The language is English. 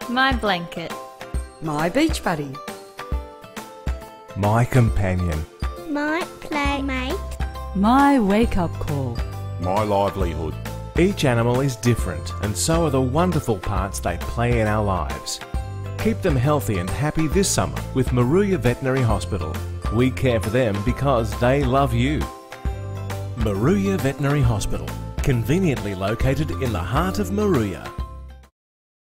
My blanket. My beach buddy. My companion. My playmate. My wake-up call. My livelihood. Each animal is different, and so are the wonderful parts they play in our lives. Keep them healthy and happy this summer with Moruya Veterinary Hospital. We care for them because they love you. Moruya Veterinary Hospital, conveniently located in the heart of Moruya.